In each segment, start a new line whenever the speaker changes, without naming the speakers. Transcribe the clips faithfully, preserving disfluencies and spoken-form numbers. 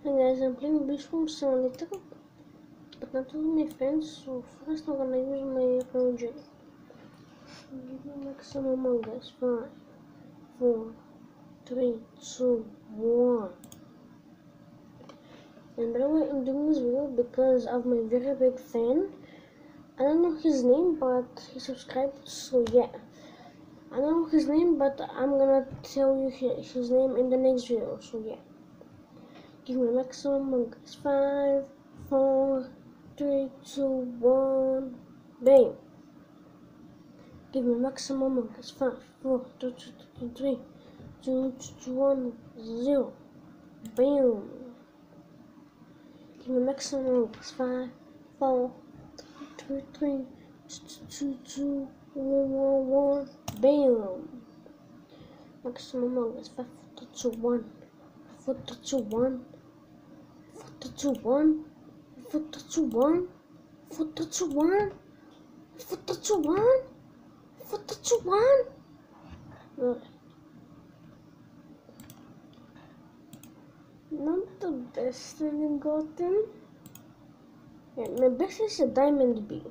Hey guys, I'm playing Beast from Simulator, but not with my friends, so first I'm gonna use my project. Give me maximum on guys. Five, four, three, two, one. And by the way, I'm doing this video because of my very big fan. I don't know his name, but he subscribed, so yeah. I don't know his name, but I'm gonna tell you his name in the next video, so yeah. Give me maximum on guys. Five, four, three, two, one, bam. Give me maximum on guys. Five, four, two, two, two, three, two, two, one, zero, bam. Give me maximum on guys. Five, four, three, three, two, two, two, one, one, one, bam. Maximum on guys. Five, four, two, one, four, two, one, four, two, one, four, two, one, four, two, one, four, two, one, four, two, one. Alright. Not the best thing I've gotten. Yeah, my best is a diamond bee.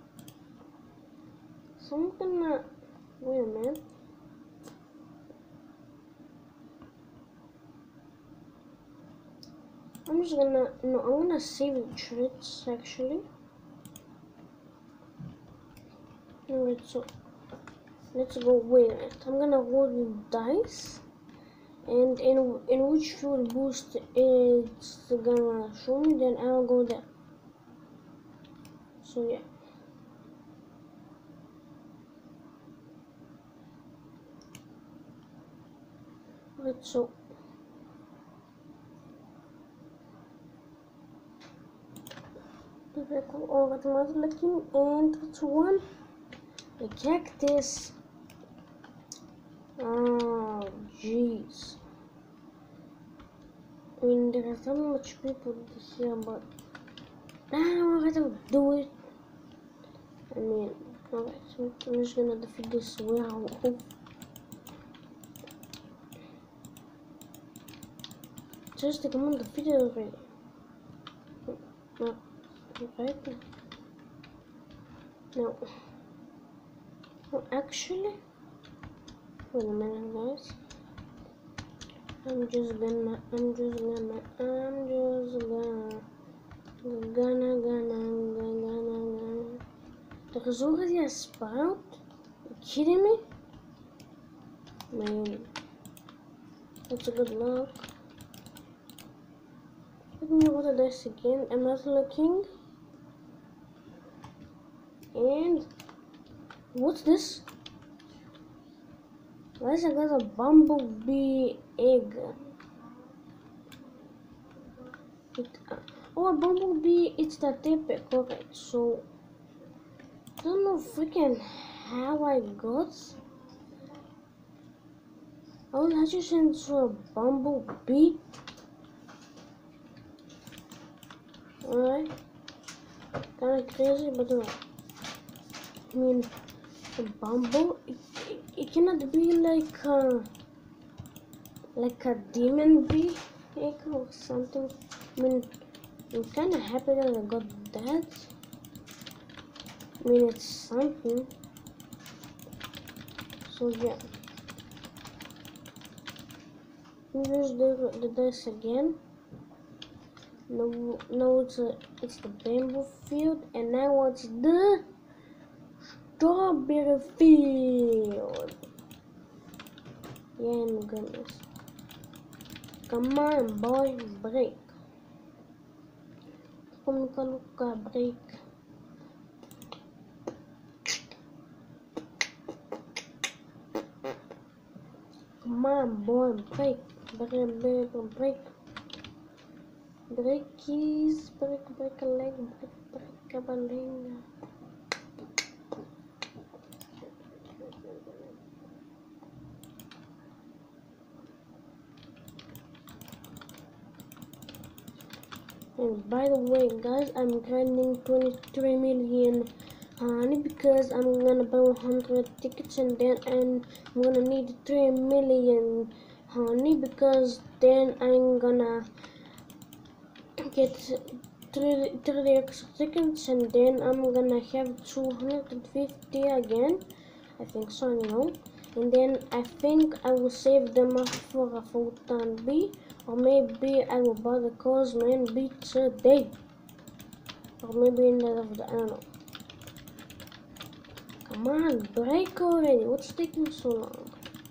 So I'm gonna wait a minute. I'm just gonna no, I'm gonna save the traits actually. Alright, so let's go. Wait a minute. I'm gonna roll with dice, and in in which field boost it's gonna show me, then I'll go there. So yeah. Right, so the all that was looking, and it's one the cactus. Oh jeez. I mean, there are so much people here, but now I gotta do it. I mean, alright, so I'm just gonna defeat this werewolf. Just to come on, defeat it already. No, right? No. No, actually, wait a minute, guys. I'm just gonna, I'm just gonna, I'm just gonna, gonna, gonna, gonna, gonna. There is already a sprout? Are you kidding me? Man, that's a good luck. Let me roll the dice again. I'm not looking. And what's this? Why is I got a bumblebee egg? It, uh, oh, a bumblebee, it's the tepe, correct. So, I don't know freaking how I got. I was actually sent to a bumblebee. Alright. Kinda crazy, but alright. I mean, a bumble, it, it, it cannot be like a, like a demon bee egg or something. I mean, I'm kinda happy that I got that. I mean, it's something. So yeah. Use the, the dice again. No, no, it's a, it's the bamboo field, and now it's the strawberry field. Yeah, my goodness. Come on, boy, break. Come on, break. Come on, boy, break. Break, break, break. Breakies, break, break a leg, break, break a leg. And by the way, guys, I'm grinding twenty-three million honey because I'm gonna buy one hundred tickets, and then and I'm gonna need three million honey because then I'm gonna get thirty extra tickets, and then I'm gonna have two hundred fifty again. I think so, you know. And then I think I will save them up for a Photon B, or maybe I will buy the Cosman B today, or maybe in the of the I don't know. Come on, break already! What's taking so long?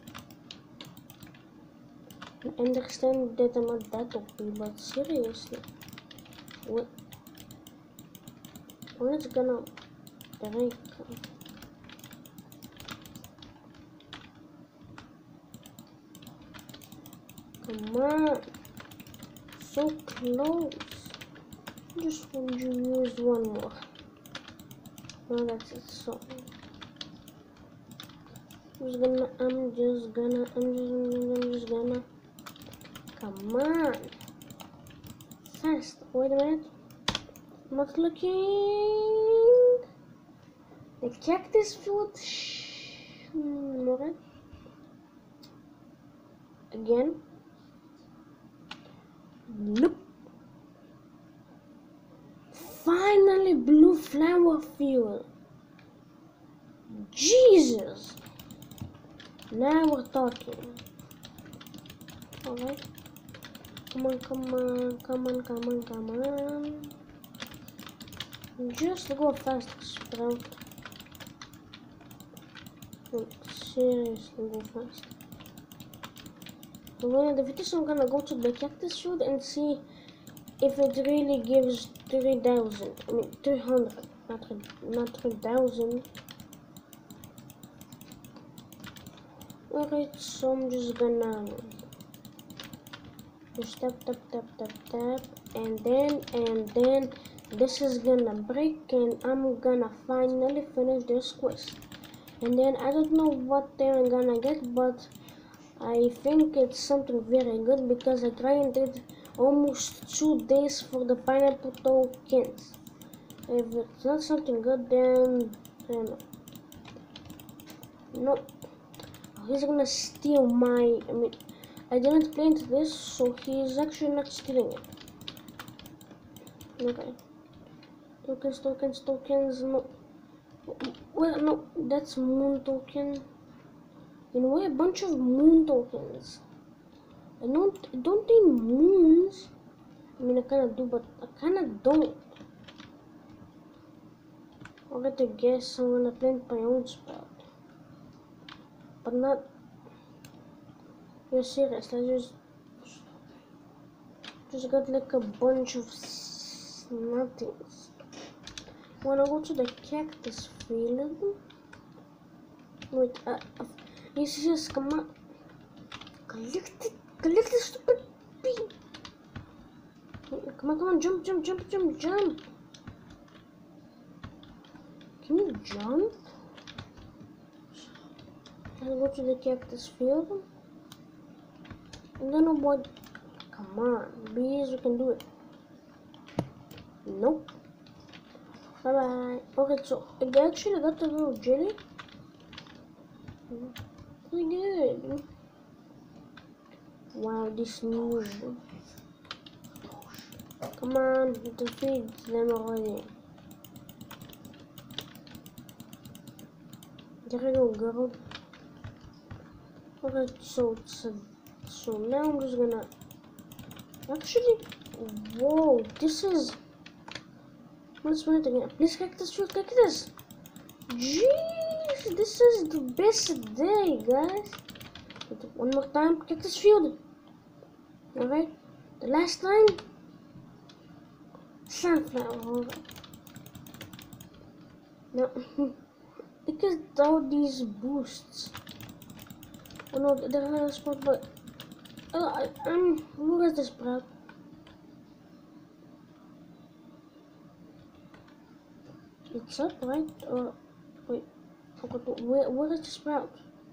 I understand that I'm not that O P, but seriously, what? When it's gonna break? Come on, so close. Just would you use one more? No, that's it. So I'm just gonna. I'm just gonna. I'm just. I'm just gonna. Come on, fast. Wait a minute. I'm not looking. The cactus fruit. Hmm, okay. Again. Nope. Finally, blue flower fuel. Jesus. Now we're talking. Alright. Come on, come on, come on, come on, come on. Just go fast, Sprout. Like, seriously, go fast. So in the video, I'm gonna go to the cactus fruit and see if it really gives three thousand. I mean, three hundred. Not, not three thousand. Alright, so I'm just gonna just tap, tap, tap, tap, tap. And then, and then, this is gonna break and I'm gonna finally finish this quest. And then, I don't know what they're gonna get, but I think it's something very good because I grinded almost two days for the pineapple tokens. If it's not something good, then I don't know. No, he's gonna steal my. I mean, I didn't plant this, so he's actually not stealing it. Okay. Tokens, tokens, tokens. No. Well, no, that's moon token. You know, a bunch of moon tokens. I don't, I don't need moons. I mean, I kind of do, but I kind of don't. I'll get to guess I'm gonna plant my own Sprout, but not. You're serious? I just, just got like a bunch of nothings. Wanna go to the cactus field? Wait, uh, uh, yes, yes, come on. Collect it, collect the stupid bee. Come on, come on, jump, jump, jump, jump, jump. Can you jump? Can I go to the cactus field? I don't know what. Come on, bees, we can do it. Nope. Bye bye. Okay, so I actually got a little jelly. Pretty good. Wow, this news. Come on, defeat them already. There you go, girl. Okay, so it's a, so now I'm just gonna actually. Whoa, this is. Let's run it again. Please cactus fruit, cactus. Jeez, this is the best day, guys. One more time, cactus field. Alright, the last time, sunflower. Alright. Now, because all these boosts. Oh no, there are a spot, but oh, I, I'm. Look at this Sprout. It's up, right? Or wait, where, where is the Sprout?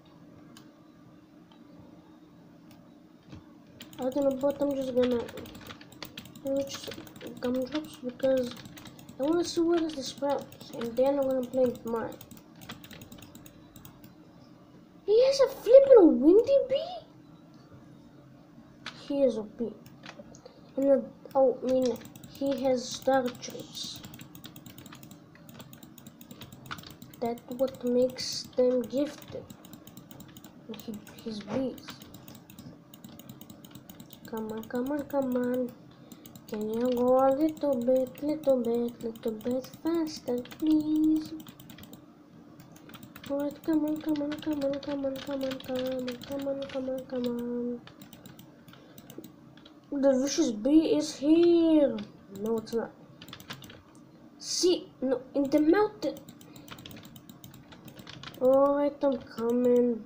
I don't know, but I'm just gonna reach gumdrops because I want to see where is the Sprout, and then I'm gonna plant mine. He has a flippin' windy bee. He is a bee, and a, oh, I mean he has star traits. That's what makes them gifted. He, his bees. Come on, come on, come on. Can you go a little bit, little bit, little bit faster, please? Alright, come on, come on, come on, come on, come on, come on, come on, come on, come on. The vicious bee is here. No, it's not. See, no, in the mountain. Alright, I'm coming.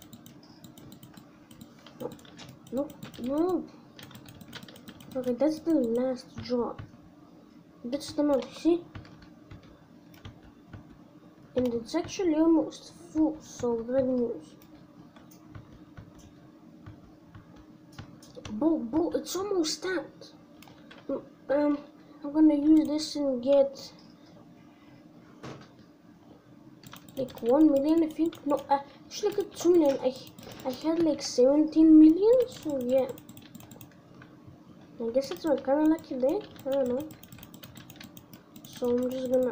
No, no, no. Okay, that's the last drop. That's the mount, see? And it's actually almost full, so good news. Boo, boo, it's almost out. Um, I'm gonna use this and get like one million, I think. No, I actually got two million. I, I had like seventeen million, so yeah. I guess it's a kind of lucky day. I don't know. So I'm just gonna.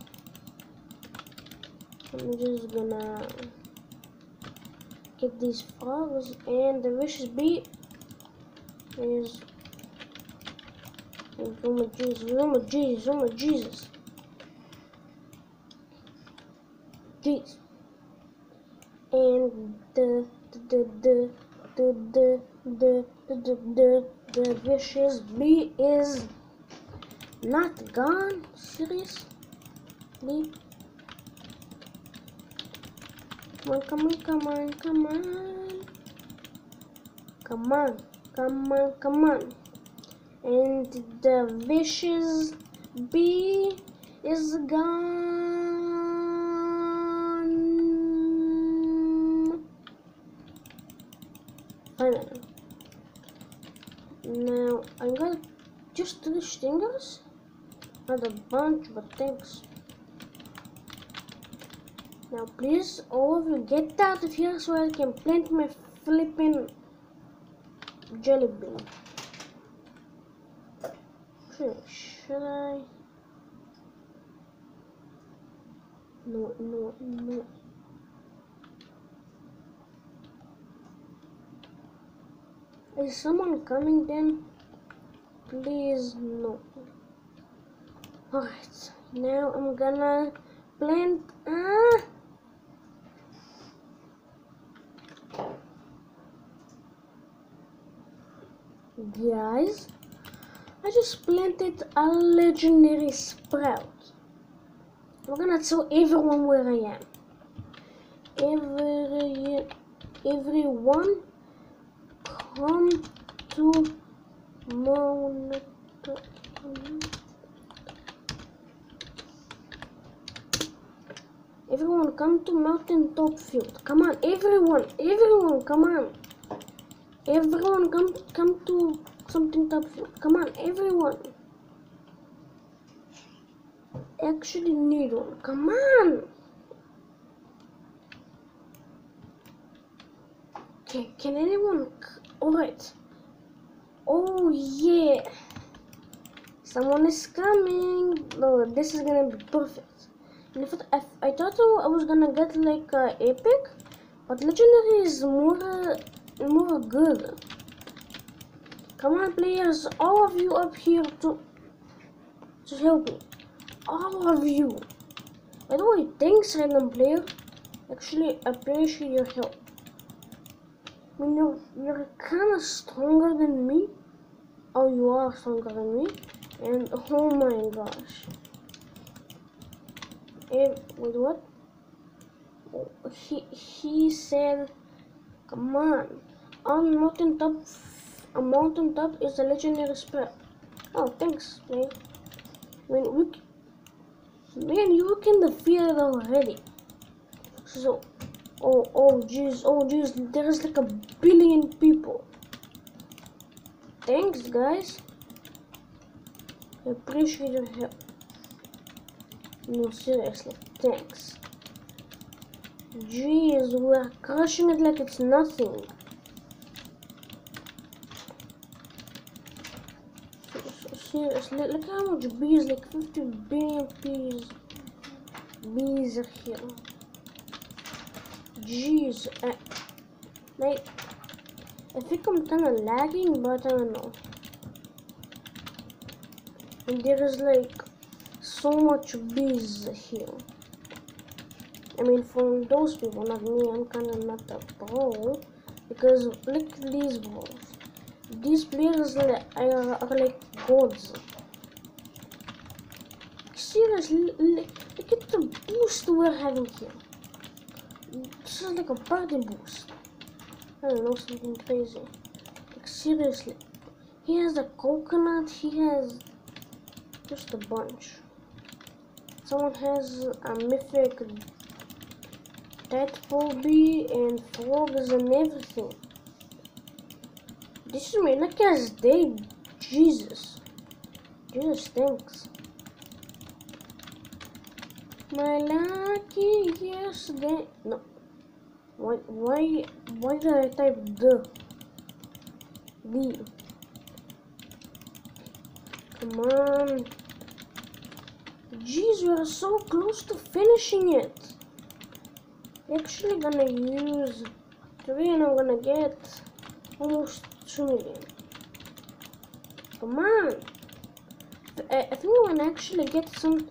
I'm just gonna get these frogs, and the vicious bee is. Oh my Jesus! Oh my Jesus! Oh my Jesus! Jeez. And the the the the the the the the the the vicious bee is not gone. Seriously? Come on, come on, come on, come on, come on, come on, come on. And the vicious bee is gone. Finally. Now I got just three stingers. Not a bunch, but thanks. Now please, all of you, get out of here so I can plant my flipping jelly bean. Okay, should I? No, no, no. Is someone coming then? Please, no. Alright, now I'm gonna plant. Ah! Guys, I just planted a legendary sprout. I'm gonna tell everyone where I am. Every, everyone, come to Mount. Everyone, come to Mountaintop Field. Come on, everyone, everyone, come on. Everyone, come, come to something top field. Come on, everyone. Actually need one. Come on. Okay, can anyone? Alright. Oh yeah. Someone is coming. No, this is gonna be perfect. And if it, I, I thought I was gonna get like uh, epic, but legendary is more. Uh, more good. Come on, players, all of you up here to to help me. All of you. By the way, thanks, random player. Actually, I appreciate your help. I mean, you're you're kind of stronger than me. Oh, you are stronger than me. And oh my gosh. And wait, what? Oh, he he said. Come on, on Mountaintop, a Mountaintop is a legendary sprout. Oh, thanks, man. I mean, we, man, you can defeat it already. So, oh, oh, jeez, oh, jeez, there's like a billion people. Thanks, guys. I appreciate your help. No, seriously, thanks. Jeez, we're crushing it like it's nothing. So, so, seriously, look how much bees, like fifty billion bees. Bees are here. Jeez. Uh, like, I think I'm kinda lagging, but I don't know. And there is like so much bees here. I mean, for those people, not me, I'm kinda not a pro. Because look at these balls. These players are, are, are like gods. Seriously, look at the boost we're having here. This is like a party boost. I don't know, something crazy. Like seriously. He has a coconut, he has just a bunch. Someone has a mythic tadpole bee and frogs and everything. This is my luckiest day. Jesus. Jesus, thanks. My luckiest day. No. Why, why, why did I type the? The. Come on. Jeez, we are so close to finishing it. Actually gonna use three and I'm gonna get almost two million. Come on. I, I think I'm gonna actually get some